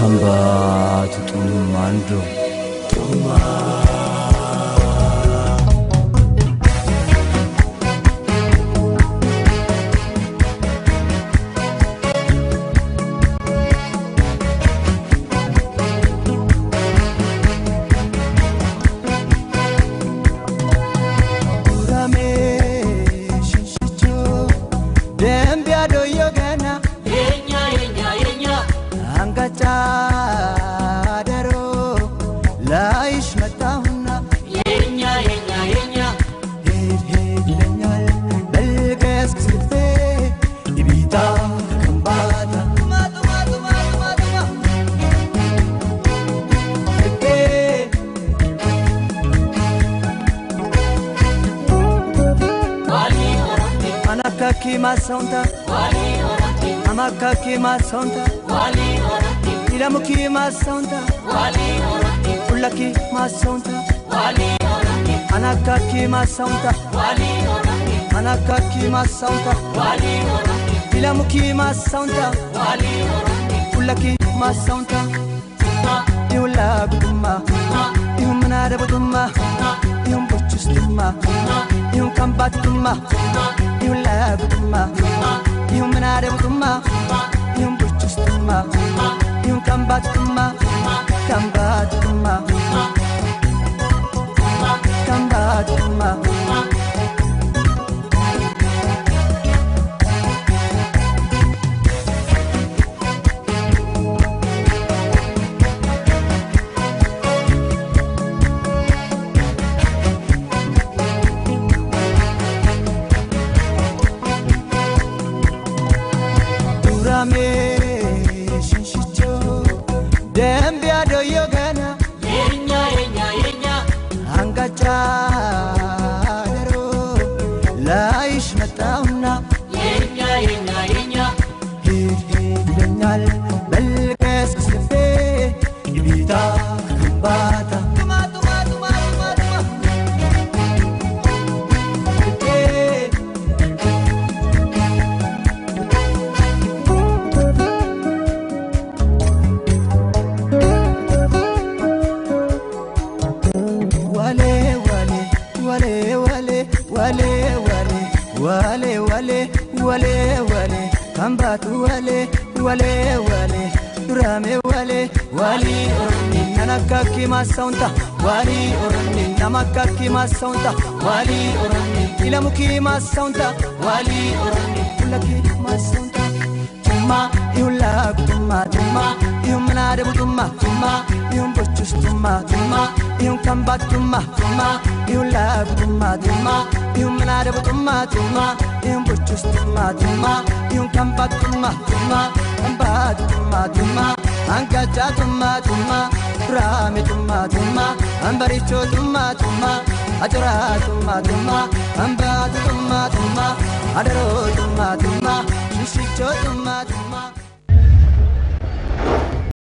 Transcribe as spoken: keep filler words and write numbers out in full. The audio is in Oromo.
kamba tutumando tuma Kima sonta wali orati amaka kima sonta wali orati ilamu kima sonta wali orati ulaki ma sonta wali orati anaka kima sonta wali orati anaka kima sonta wali orati ilamu kima sonta wali orati ulaki ma sonta yula guma yumna rabutuma yum buchustuma yum kambatuma you love ma you manade ma you buchust ma you come back ma come back ma come back ma me shishicho dembia do yogana yenya yenya yenya angacha dero laish matauna yenya yenya yenya hid hid lenyal belkes sefe ibita bata tuma tuma tuma tuma wale wale wale wale kambatu wale wale wale durame wale wali orni nanakaki masonta wali orni namakaki masonta wali orni ilamuki masonta wali orni ulaki masonta tuma yula tuma tuma yumnade tuma tuma yum bochus tuma tuma yum kambatuma tuma yula tuma tuma yum manade tuma tuma yum bochus tuma tuma yum kambatuma tuma kambatuma tuma angaja tuma tuma rame tuma tuma ambaricho tuma tuma ajra tuma tuma ambatu tuma tuma adaro tuma tuma shishicho tuma tuma